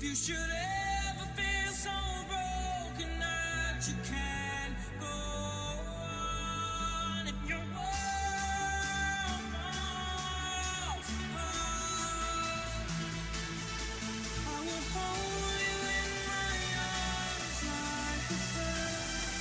you should ever feel so broken that you can't go on, if your world falls apart, I will hold you in my arms like a friend.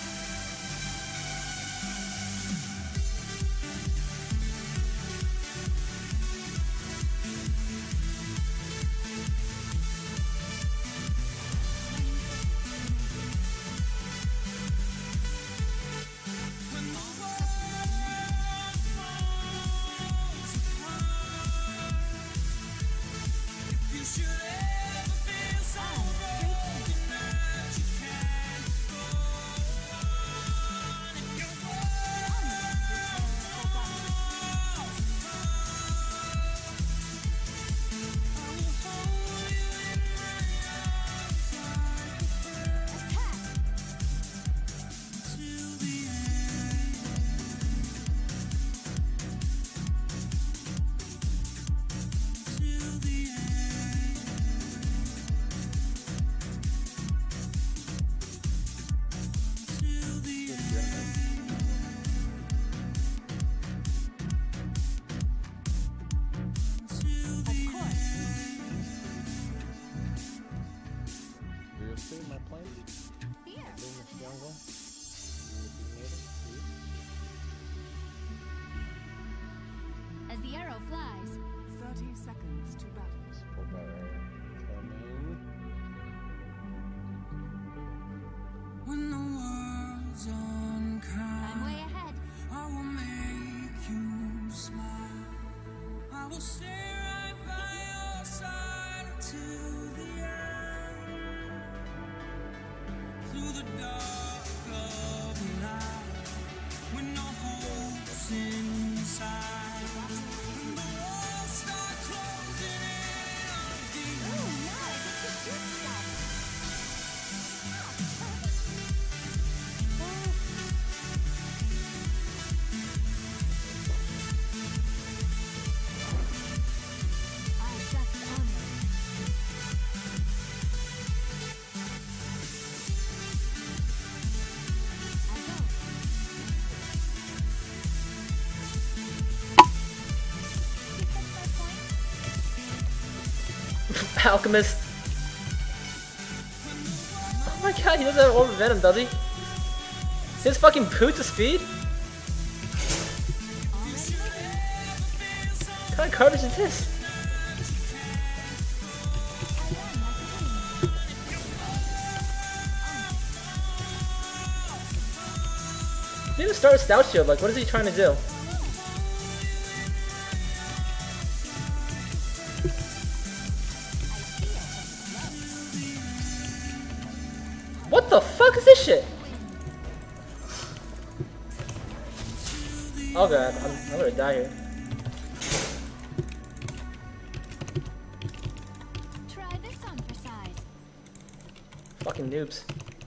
As the arrow flies, 30 seconds to battle. When the world's unkind, I'm way ahead. I will make you smile. I will stay right by your side until the end. Through the dark of night, when no hope's inside. When the walls start closing in on the Oh, now I get to shoot stuff. I just honor. I go. You catch my point? Alchemist. Oh my god, he doesn't have over venom, does he? His fucking boots of speed? What kind of garbage is this? He didn't start with Stout Shield, like what is he trying to do? What the fuck is this shit? Oh god, I'm gonna die here. Try this on for size. Fucking noobs.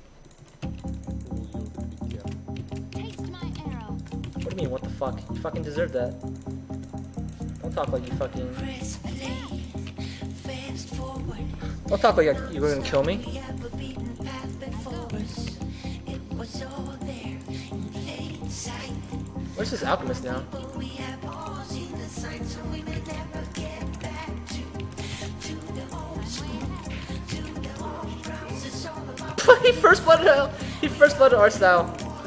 Taste my arrow. What do you mean, what the fuck? You fucking deserve that. Don't talk like you fucking... press play, fast forward. Don't talk like you were gonna kill me. We have a beaten path before us. It was all there in plain sight. Where's this alchemist now? But we have all seen the signs, so we may never get back to the old school, to the old grounds. It's all about He first blooded our style.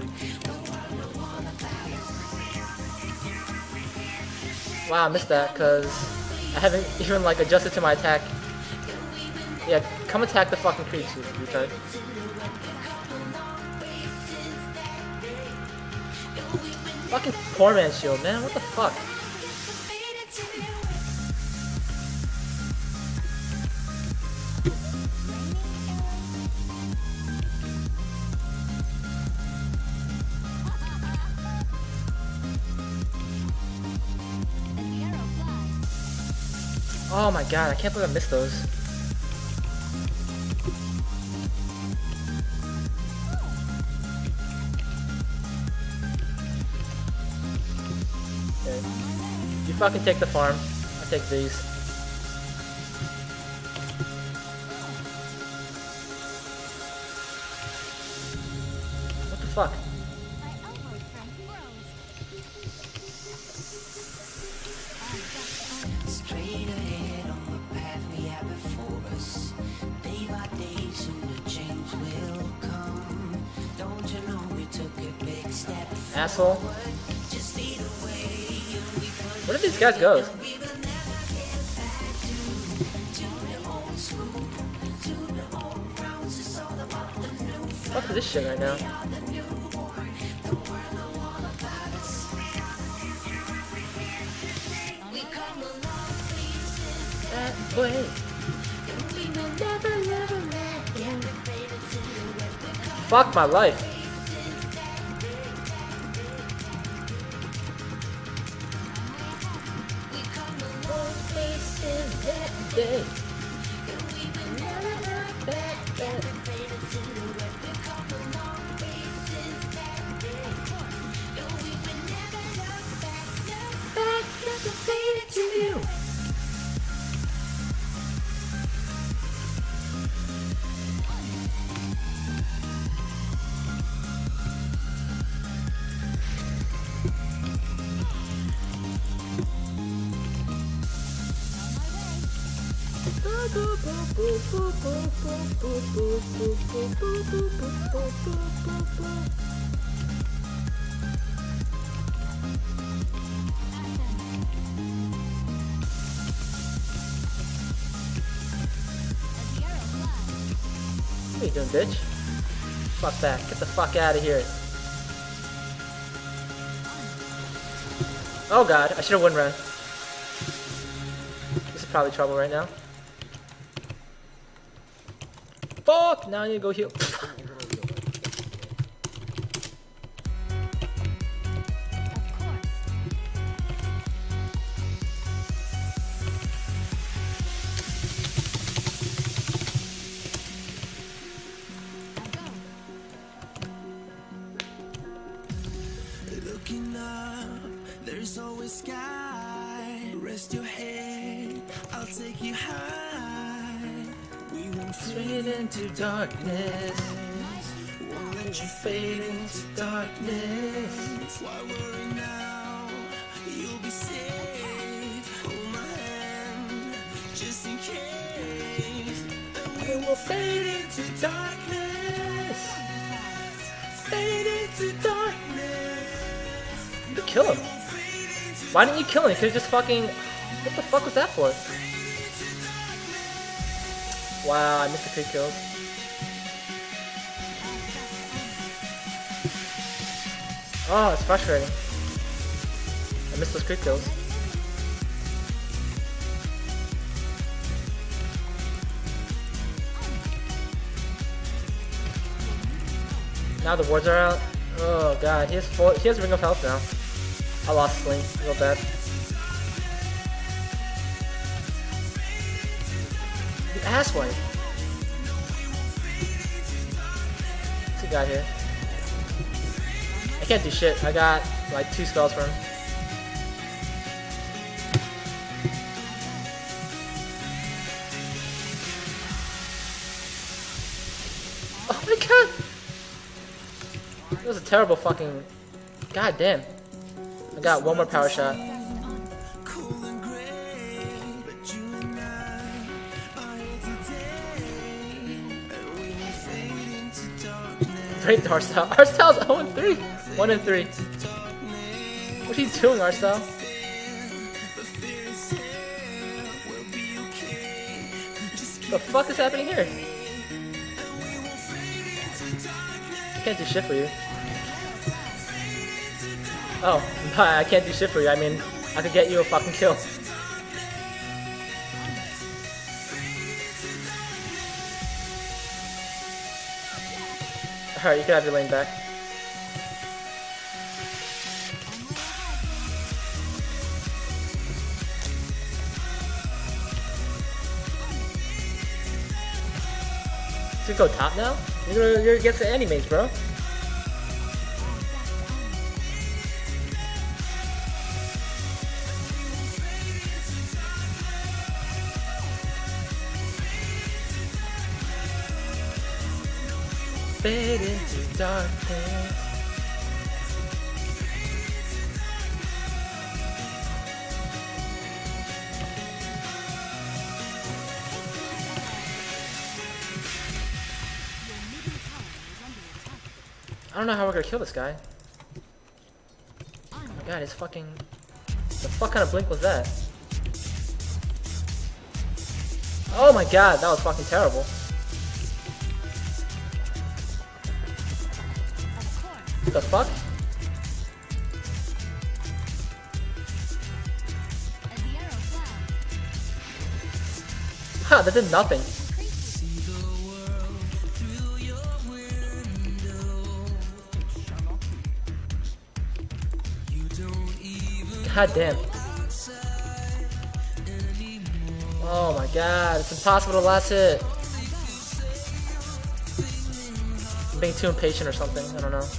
Wow, I missed that because I haven't even like adjusted to my attack. Yeah, come attack the fucking creeps, you retard. Fucking poor man's shield, man. What the fuck? As the arrow flies, Oh my god, I can't believe I missed those. Okay. You fucking take the farm. I take these. fuck? My elbow strength grows. Straight ahead on the path we have before us. Day by day, soon the change will come. Don't you know we took a big step Asshole. forward? Just lead the way and we put Where did these guys go? we will never get back to the old school, to the old grounds. It's all about the new Fuck is this shit right now? we are the newborn. The world know all about us. We come along pieces. That way. We will never, never let you fade into the web. Fuck my life. We come along pieces that Day. we will never look back. Never fade into the web. We come along pieces that we will never look back. Never fade into you. As the arrow flies. What are you doing, bitch? Fuck that. Get the fuck out of here. Oh god, I should have wind run. This is probably trouble right now. Fuck! Now I need to go heal. Of course. Now go. Looking up, there's always sky. Rest your head, I'll take you high. We won't Straight into darkness. won't let you Fade into darkness. Why worry now? You'll be safe. Hold my hand, just in case. We will fade into darkness. Fade into darkness. Kill him. Why didn't you kill him? You could've just fucking... What the fuck was that for? Wow, I missed the 3 kills. Oh, it's frustrating. I missed those crit kills. Now the wards are out. Oh god, he has Ring of Health now. I lost Sling real bad. You asswipe. What's he got here? I can't do shit. I got like 2 spells for him. Oh my god! That was a terrible fucking... God damn. I got 1 more power shot. cool and gray, but you and I are here today, and we will fade into darkness. Great Arstyle. Arstyle's 0-3. 1-3. What are you doing, Arstyle? But fear itself will be okay. Just The fuck is happening here? I can't do shit for you. Oh, I can't do shit for you. I mean, I could get you a fucking kill. Alright, you can have your lane back. So you go top now? You're against the animes, bro. Fade into darkness. I don't know how we're gonna kill this guy. Oh my god, he's fucking... The fuck kind of blink was that? Oh my god, that was fucking terrible. What the fuck? As the arrow flies, Ha, that did nothing. God damn. Oh my god, it's impossible to last hit. I'm being too impatient or something, I don't know.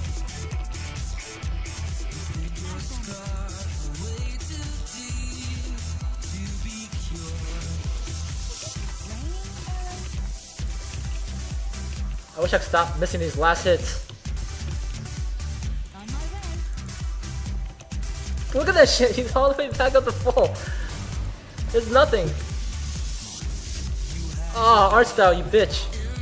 I wish I could stop missing these last hits. on my way. Look at that shit, he's all the way back up to full. There's nothing. Oh, art style, you bitch.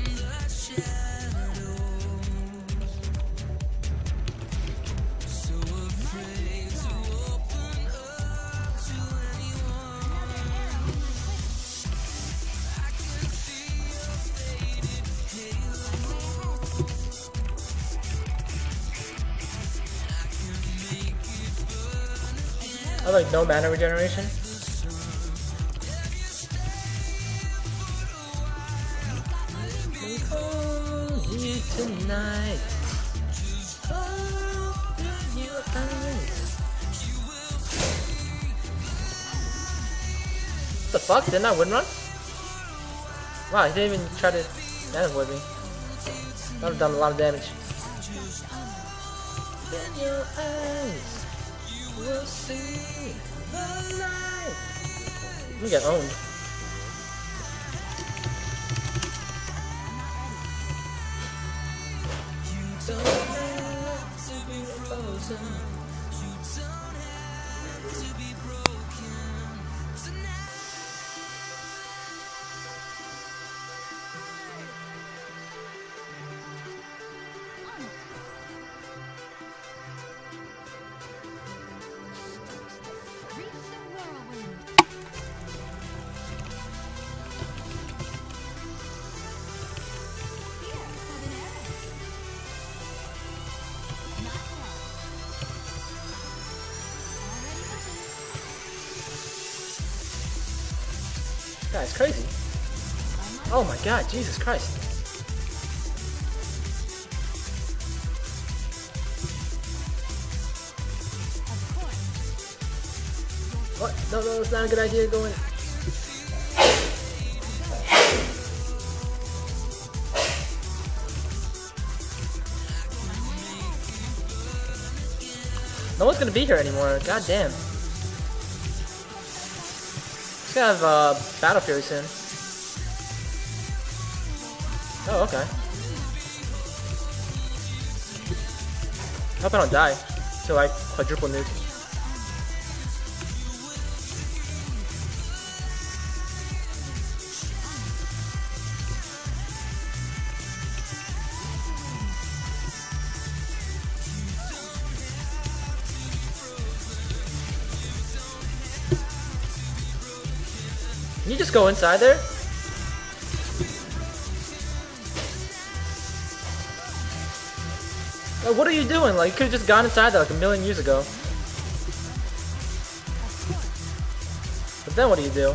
I like no mana regeneration. Tonight. What the fuck? Didn't I win run? Wow, he didn't even try to damage with me. That would have done a lot of damage. In your eyes, we'll see the light. We get owned. Don't have to be frozen. You don't have to be broken tonight. Reach the whirlwind. Here, have an arrow. Not well. Already looking. God, it's crazy. Oh my god, Jesus Christ. Of course. What? No, it's not a good idea going. No one's gonna be here anymore. God damn. Just gonna have Battle Fury soon. Oh, okay. I hope I don't die till I quadruple nuke. Can you just go inside there? Like, what are you doing? Like, you could have just gone inside there like a million years ago. But then what do you do?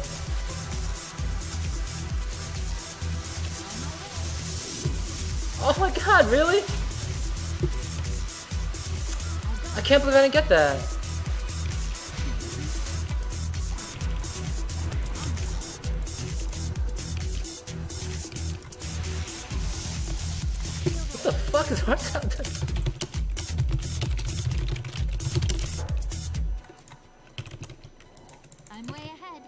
Oh my god, really? I can't believe I didn't get that. What the fuck is Hearts out there? I'm way ahead.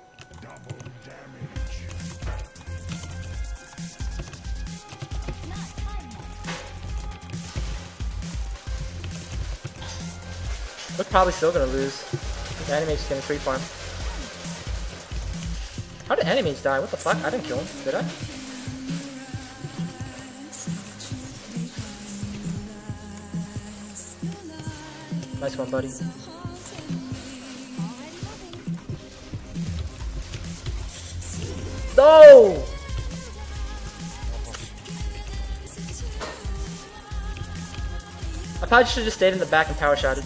Not time yet. We're probably still gonna lose. The Animage's getting free farm. How did Animage die? What the fuck? I didn't kill him, did I? Nice one, buddy. No! I probably should have just stayed in the back and power shotted.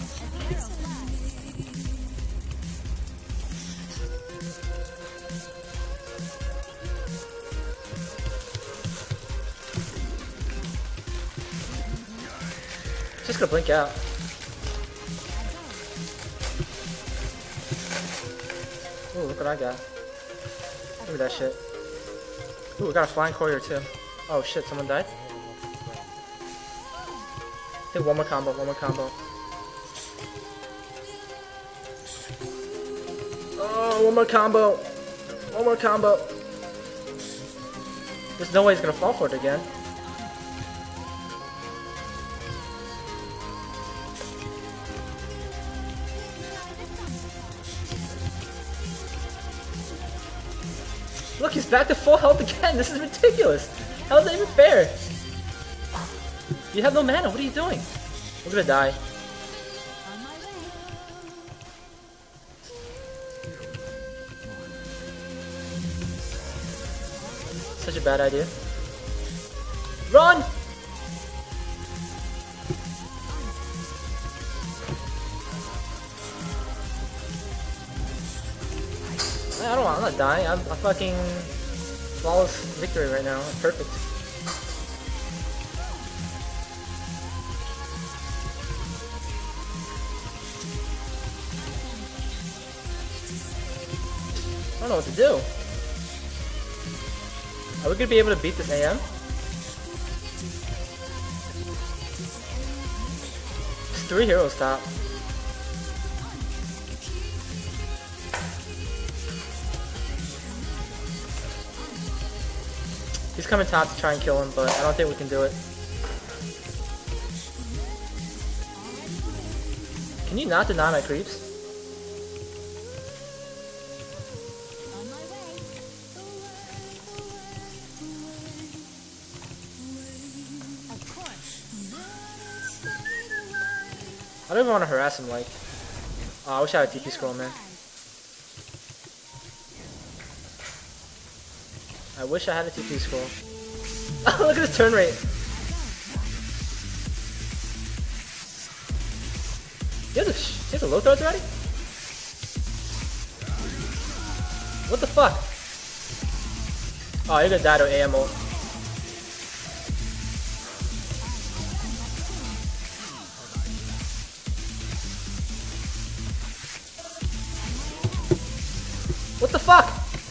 Just gonna blink out. Ooh, look what I got. Look at that shit. Ooh, we got a flying courier too. Oh shit, someone died? I think one more combo, one more combo. Oh, one more combo. One more combo. There's no way he's gonna fall for it again. Look, he's back to full health again. This is ridiculous. How is that even fair? You have no mana. What are you doing? We're gonna die. On my way. Such a bad idea. Run! I'm not dying. I'm fucking flawless victory right now. I'm perfect. I don't know what to do. Are we gonna be able to beat this AM? There's 3 heroes top. He's coming top to try and kill him, but I don't think we can do it. Can you not deny my creeps? On my way. Of course. I don't even want to harass him like. Oh, I wish I had a TP scroll, man. I wish I had a TP scroll. Oh, look at his turn rate. He has a low throws already? What the fuck? Oh, you're gonna die to AM ult. What the fuck?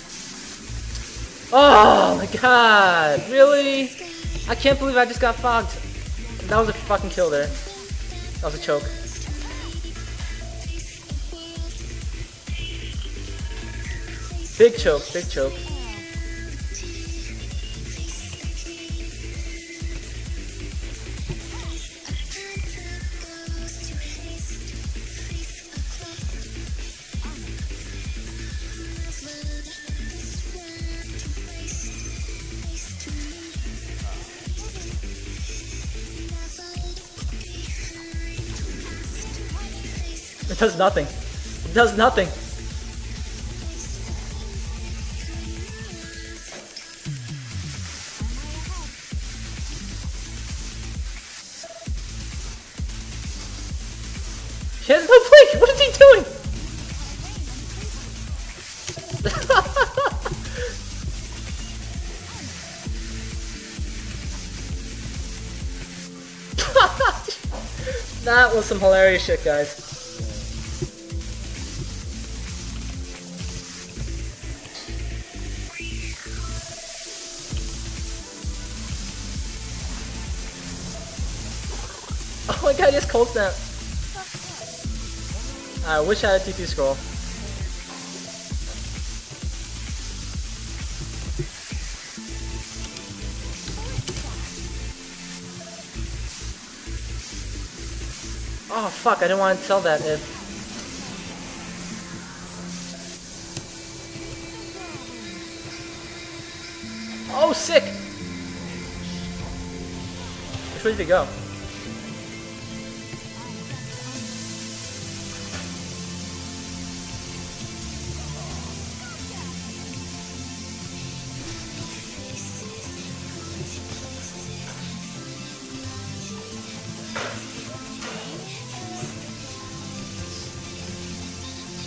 Oh my god, really? I can't believe I just got fogged. That was a fucking kill there. That was a choke. Big choke, big choke. It does nothing. It does nothing. He has no blink! What is he doing? That was some hilarious shit, guys. Oh my god, he has cold snap. I wish I had a TP scroll. Oh fuck, I didn't want to tell that if... Oh, sick! Which way did he go?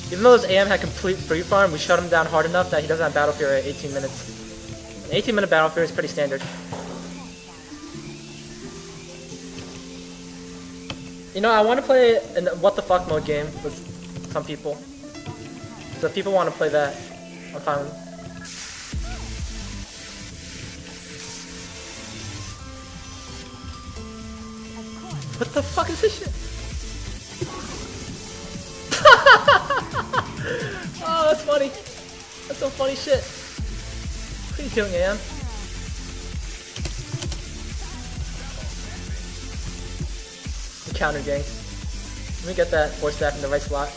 Even though this AM had complete free farm, we shut him down hard enough that he doesn't have battle fear at 18 minutes. An 18-minute battle fear is pretty standard. You know, I want to play a what the fuck mode game with some people. So if people want to play that, I'm fine with it. What the fuck is this shit? Oh, that's funny. That's some funny shit. What are you doing, AM? Counter gank. Let me get that force staff in the right slot.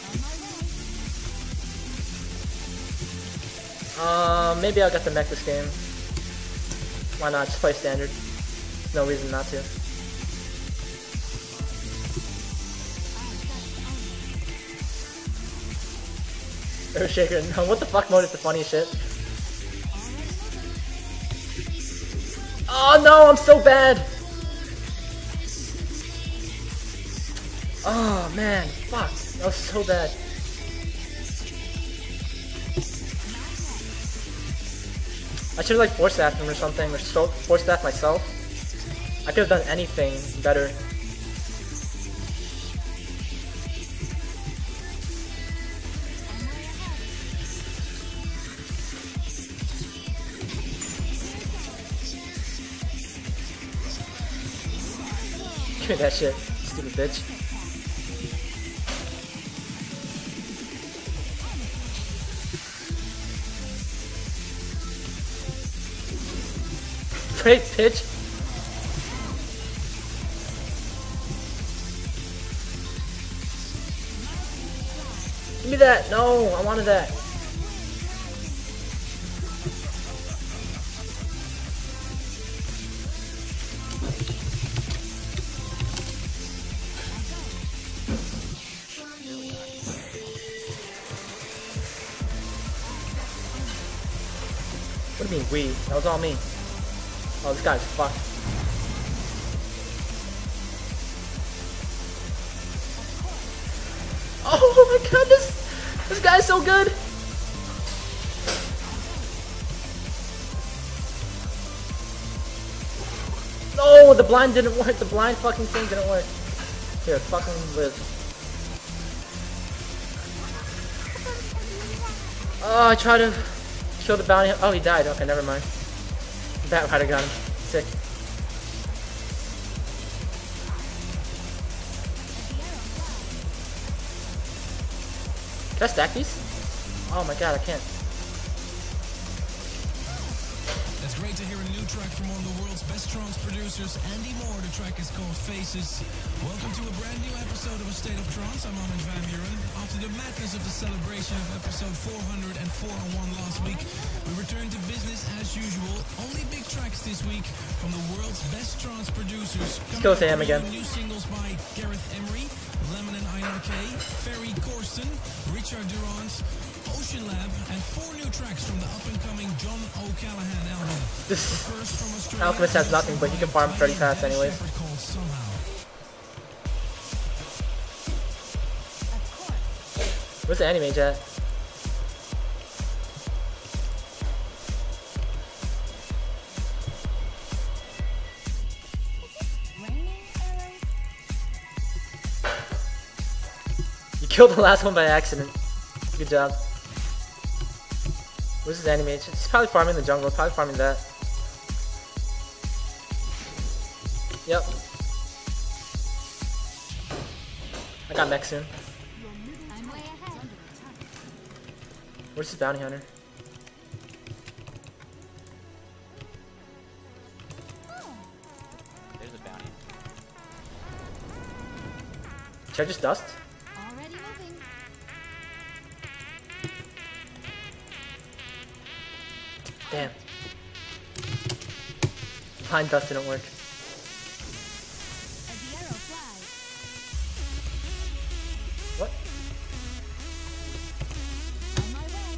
Maybe I'll get the mech this game. Why not? Just play standard. There's no reason not to. Earthshaker, no, what the fuck mode is the funniest shit? Oh no, I'm so bad! Oh man, fuck, that was so bad. I should have like force staffed him or something, or force staffed myself. I could have done anything better. Give me that shit, stupid bitch. Great pitch. Give me that. No, I wanted that. What do you mean we? That was all me. Oh, this guy's fucked. Oh my god, this guy's so good! No, the blind didn't work. The blind fucking thing didn't work. Here, fucking live. Oh, I tried to kill the bounty. Oh, he died. Okay, never mind. That Rider got him. Sick. Can I stack these? Oh my god, I can't. It's great to hear a new track from one of the world's best trance producers, Andy Moore. The track is called Faces. Welcome to a brand new episode of A State of Trance. I'm Armin van Buren. After the madness of the celebration of episode 404 last week, we return to business as usual. Only big tracks this week from the world's best trance producers. Let's go Sam again. New singles by Gareth Emery, Lemon and IRK, Ferry Corsten, Richard Durant, Ocean Lab, and 4 new tracks from the up-and-coming John O'Callaghan album. This First from Australia, Alchemist has nothing, but he can farm 30 fast anyways. called Somehow. Where's the anime at? You killed the last one by accident. Good job. Where's his anime? He's probably farming the jungle, probably farming that. Yep. I got mech soon. I'm way ahead. Where's his bounty hunter? There's a bounty. Should I just dust? Already moving. Damn. Blind dust didn't work. As the arrow flies. What? On my way.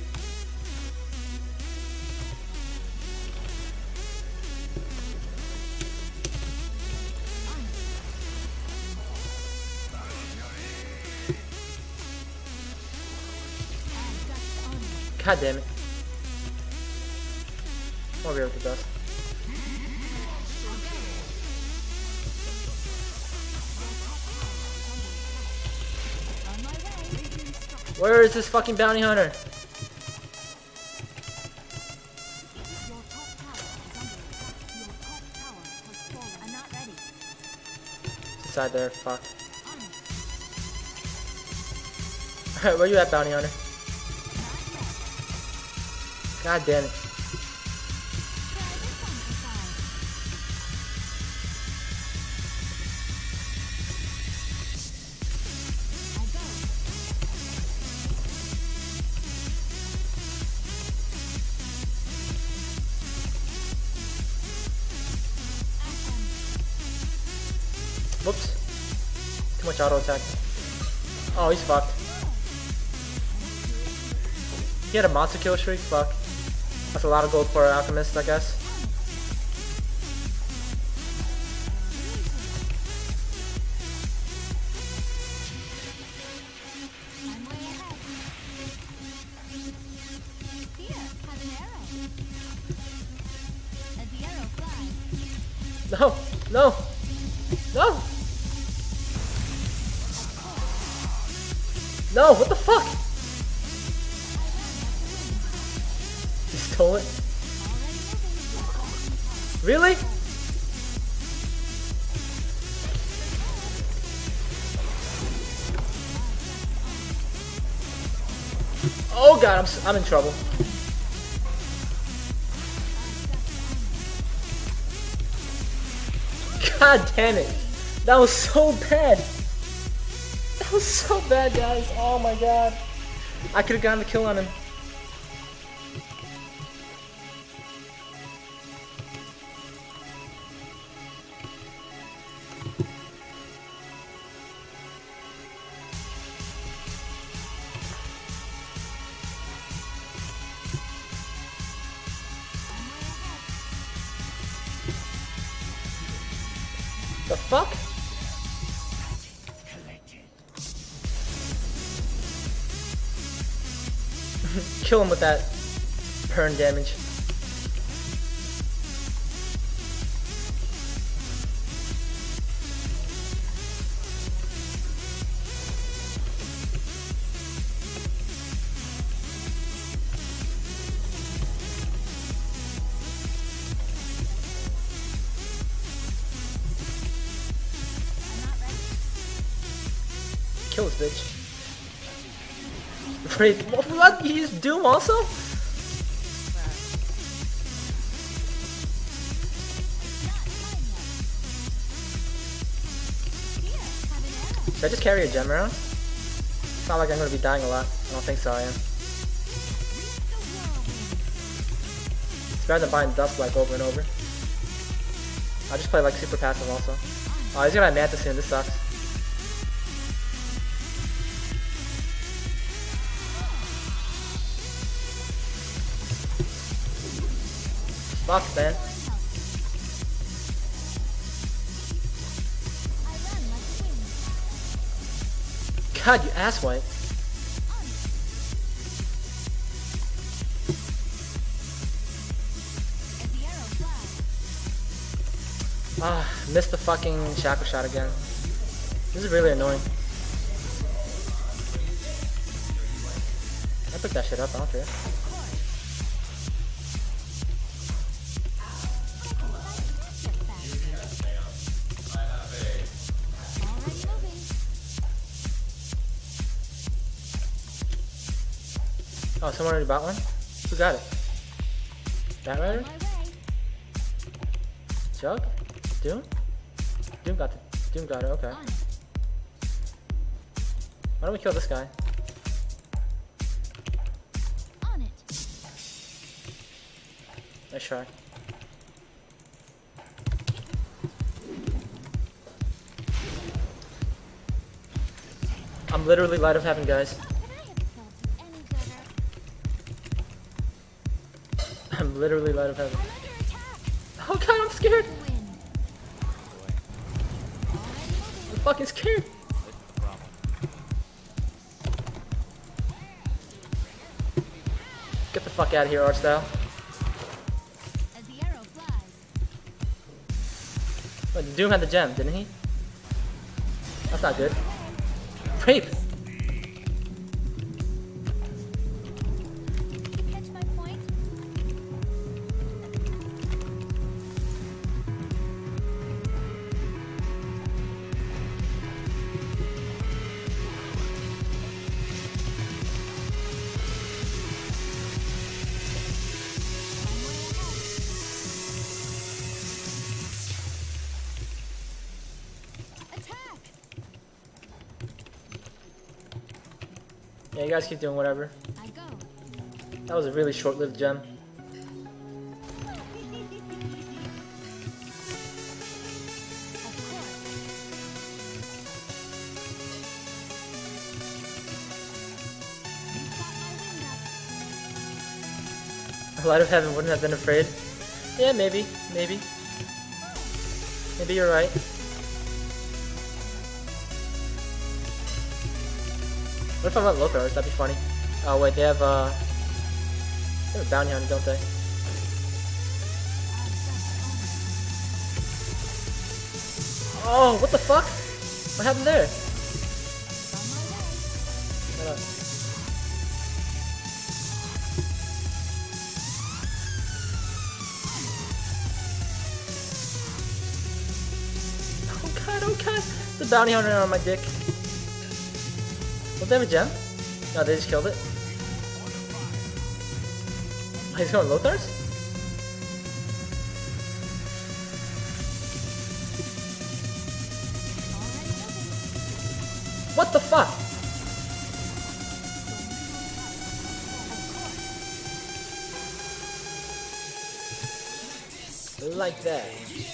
God damn it. I'm over here with the dust. On my way. Where is this fucking bounty hunter? Your top tower is under attack. Your top tower has fallen. I'm not ready. Inside there, fuck. On it. Alright, where you at, bounty hunter? Not yet. God damn it. Try this on for size. I go. Whoops. Too much auto attack. Oh, he's fucked. He had a monster kill streak? Fuck. That's a lot of gold for an alchemist, I guess. I'm way ahead. Here, have an arrow. As the arrow flies, No! No! No! No! What the fuck? He stole it? Really? Oh god, I'm in trouble. God damn it. That was so bad. That was so bad, guys. Oh my god. I could have gotten the kill on him. The fuck? Kill him with that burn damage. Kill this bitch. Wait, what? You use Doom also? Should I just carry a gem around? It's not like I'm gonna be dying a lot. I don't think so, I am. It's better than buying dust like over and over. I'll just play like super passive also. Oh, he's gonna have Manta soon, this sucks. Fuck, man. God, you asswipe. Ah, missed the fucking shackle shot again. This is really annoying. I picked that shit up, I don't care. Oh, someone already bought one? Who got it? Bat Rider? Jug? Doom? Doom got it, okay. Why don't we kill this guy? On it. Nice try. I'm literally light of heaven, guys. I'm literally light of heaven. Oh god, I'm scared! I'm fucking scared! Get the fuck out of here, art style. As the arrow flies. Wait, Doom had the gem, didn't he? That's not good. Rape! You catch my point? I'm way ahead. Attack! Yeah, you guys keep doing whatever. I go. That was a really short-lived gem. Of course. You've got my wind up. Light of Heaven wouldn't have been afraid. Yeah, maybe. Maybe. Maybe you're right. What if I went Lothars? That'd be funny. Oh wait, they have a bounty hunter, don't they? Oh, what the fuck? What happened there? Shut up. Oh god, oh god! The bounty hunter on my dick. Don't they have a gem? No, they just killed it. Oh, he's going Lothars? What the fuck? Like that.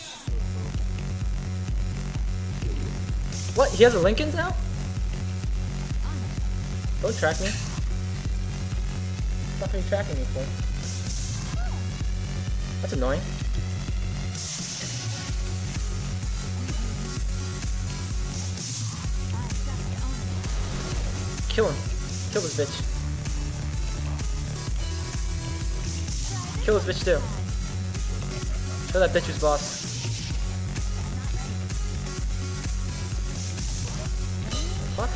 What? He has a Lincolns now? Don't track me. What are you tracking me for? That's annoying. Kill him. Kill this bitch. Kill this bitch too. Kill that bitch who's boss. What?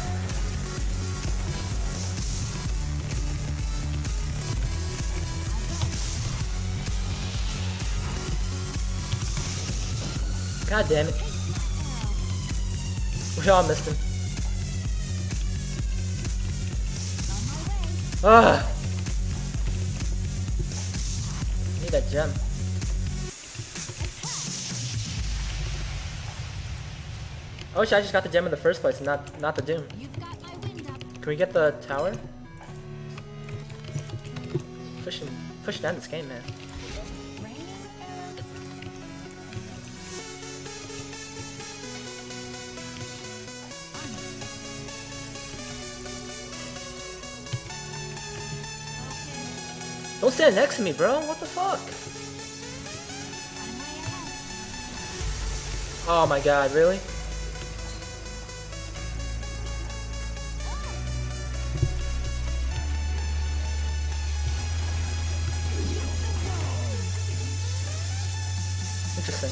God damn it. We all missed him. Ugh. Need that gem. I wish I just got the gem in the first place and not the Doom. You've got my wind up. Can we get the tower? Pushing down this game, man. Raining arrows. Don't stand next to me, bro. What the fuck? I'm way ahead. Oh my god, really? Interesting.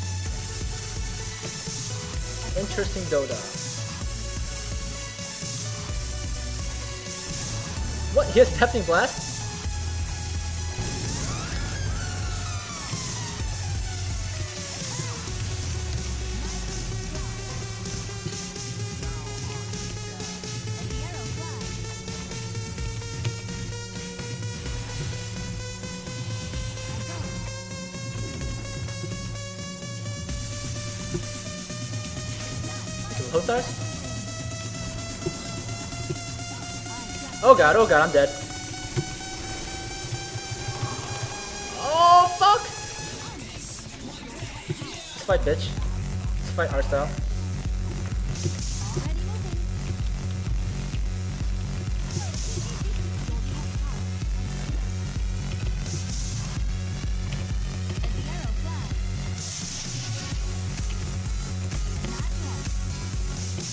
Interesting Dota. What? He has Deafening Blast? As the arrow flies. Lothars? Oh god, I'm dead. Oh fuck! Let's fight, bitch. Let's fight our style. Already moving. As the arrow flies. Not yet.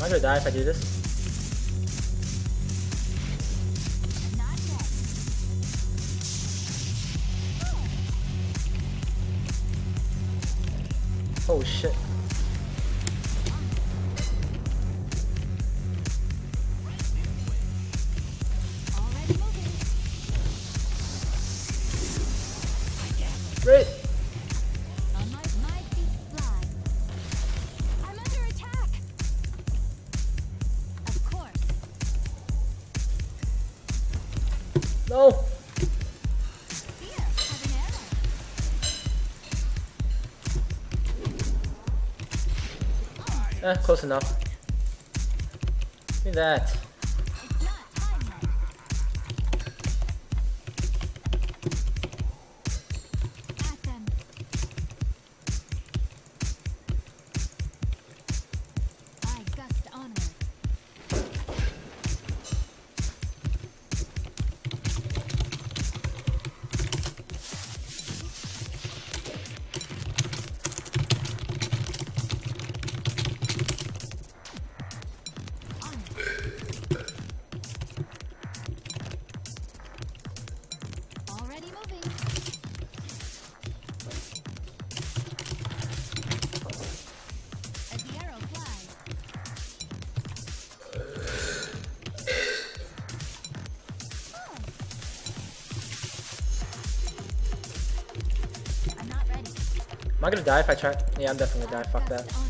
I'm gonna die if I do this. Not yet. Oh shit. Already moving. Great. On my feet fly. I'm under attack. Of course. No. Here, have an arrow. Close enough. Look at that. It's not time yet. At them. I gust onward. Already moving. As the arrow flies. I'm not ready. Am I gonna die if I try? Yeah, I'm definitely gonna die. Fuck that. Gust onward.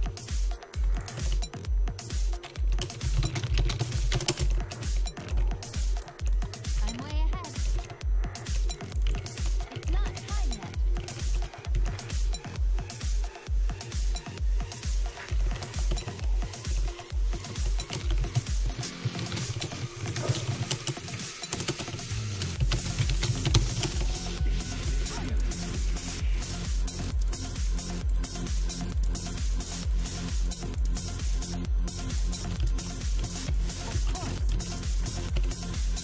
I'm way ahead. It's not time yet. Of course.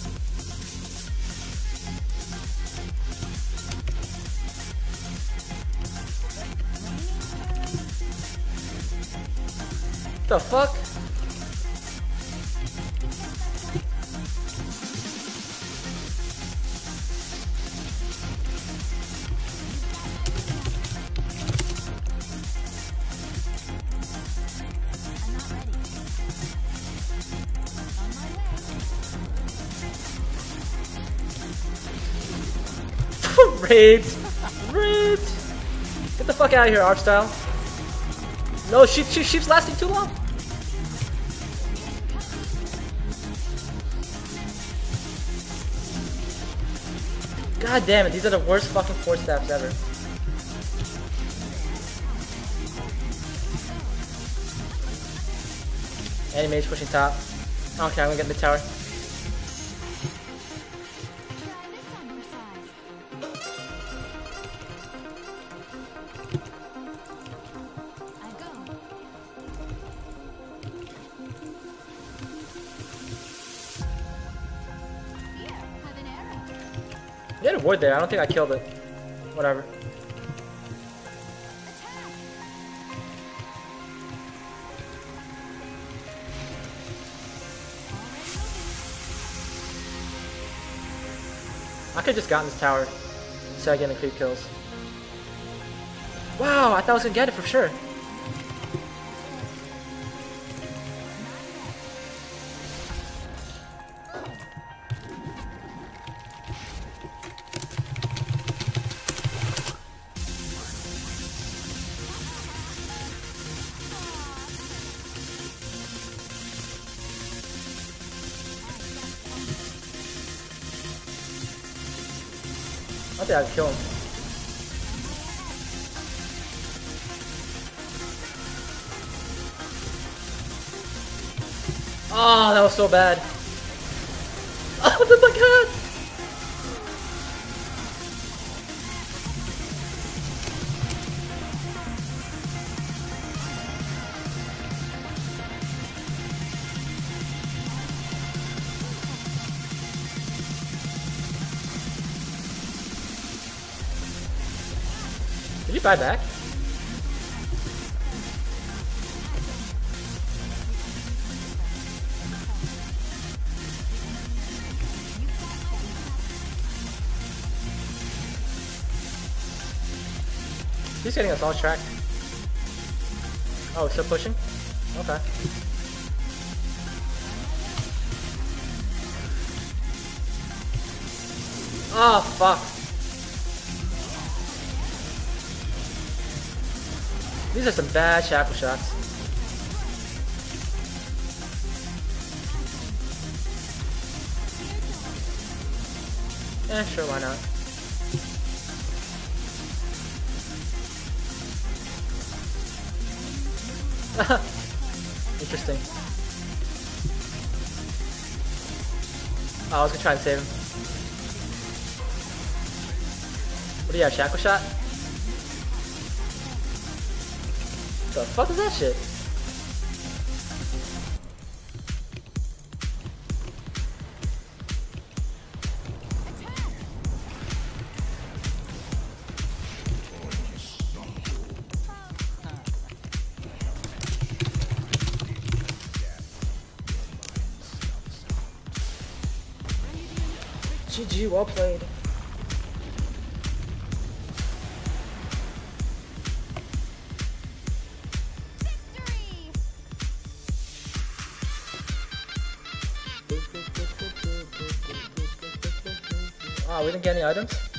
The fuck? I'm not ready. On my way. Raped! Raped! Get the fuck out of here, art style. No, she's lasting too long. God damn it, these are the worst fucking force staffs ever. Anti-mage pushing top. Okay, I'm gonna get mid tower. Try this on your size. I go. Here, have an arrow. You had a ward there, I don't think I killed it. Whatever. Attack. Already moving. I could've just gotten this tower. So I get the creep kills. Wow, I thought I was gonna get it for sure. I think I'd kill him. Oh, that was so bad. Oh, that's my god! Did you buy back? He's getting us all tracked. Oh, still pushing? Okay. Oh, fuck. These are some bad shackle shots. Eh, sure, why not? Interesting. Oh, I was gonna try and save him. What do you have, shackle shot? The fuck is that shit? GG, well played. Victory! Oh, we didn't get any items?